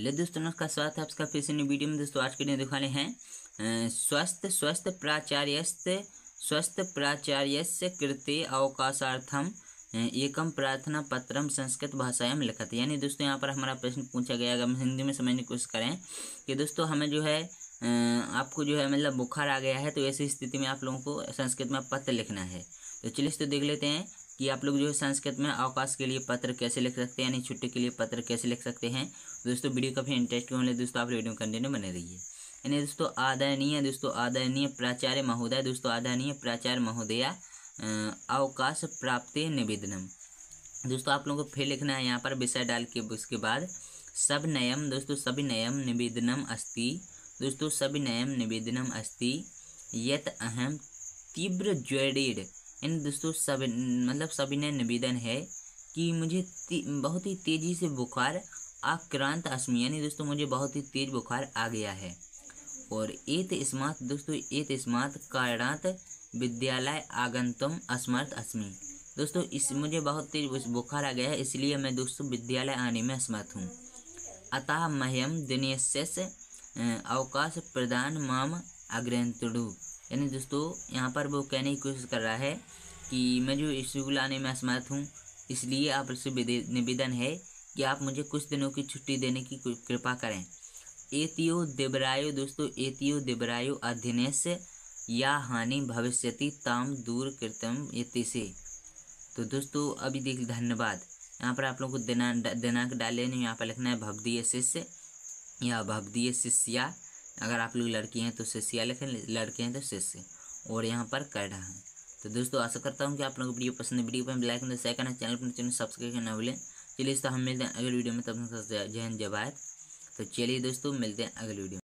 Hello दोस्तों, नमस्कार। स्वागत है आपका फिर से नई वीडियो में। दोस्तों आज के लिए दिखाने हैं स्वस्थ प्राचार्यस्य कृते अवकाशार्थम एकम प्रार्थना पत्रम संस्कृत भाषायां लिखत। यानी दोस्तों यहाँ पर हमारा प्रश्न पूछा गया, अगर हम हिंदी में समझने की कोशिश करें कि दोस्तों हमें जो है आपको जो है मतलब बुखार आ गया है, तो ऐसी स्थिति में आप लोगों को संस्कृत में पत्र लिखना है। तो चलिए तो देख लेते हैं कि आप लोग जो है संस्कृत में अवकाश के लिए पत्र कैसे लिख सकते हैं, यानी छुट्टी के लिए पत्र कैसे लिख सकते हैं। दोस्तों वीडियो काफ़ी इंटरेस्टिंग होने दोस्तों, आप वीडियो कंटिन्यू बने रहिए। यानी दोस्तों आदरणीय प्राचार्य महोदय, दोस्तों आदरणीय प्राचार्य महोदया अवकाश प्राप्ति निवेदनम। दोस्तों आप लोगों को फिर लिखना है यहाँ पर विषय डाल के, उसके बाद सविनयम, दोस्तों सविनयम निवेदनम अस्ति, दोस्तों सविनयम निवेदनम अस्ति यत अहम तीव्र ज्वरेड। इन दोस्तों सविनय निवेदन है कि मुझे बहुत ही तेजी से बुखार आक्रांत अस्मि, यानी दोस्तों मुझे बहुत ही तेज बुखार आ गया है। और एत स्मात् कारणात् विद्यालय आगंतुम असमर्थ अस्मि। दोस्तों इस मुझे बहुत तेज बुखार आ गया है, इसलिए मैं दोस्तों विद्यालय आने में असमर्थ हूँ। अतः मह्यम दिनेशस्य अवकाश प्रदान माम अग्रंतुडु। यानी दोस्तों यहाँ पर वो कहने की कोशिश कर रहा है कि मैं जो स्कूल आने में असमर्थ हूँ, इसलिए आप इससे निवेदन है कि आप मुझे कुछ दिनों की छुट्टी देने की कृपा करें। एतियो दिबरायो, दोस्तों एतियो दिबरायो अध्ययनस्य या हानि भविष्यति ताम दूर कृतम इति से। तो दोस्तों अभी देख, धन्यवाद। यहाँ पर आप लोगों को दिनांक डाले नहीं, यहाँ पर लिखना है भवदीय शिष्य या भवदीय शिष्या। अगर आप लोग लड़की हैं तो शिष्या लिखें, लड़के हैं तो शिष्य, और यहाँ पर कैडा है। तो दोस्तों आशा करता हूँ कि आप लोगों को वीडियो पसंद है। वीडियो पर लाइक करना, शेयर करना, चैनल सब्सक्राइब करना भूलें। चलिए दोस्तों हम मिलते हैं अगले वीडियो में, तब तक जय हिंद जय भारत। तो चलिए दोस्तों मिलते हैं अगले वीडियो में।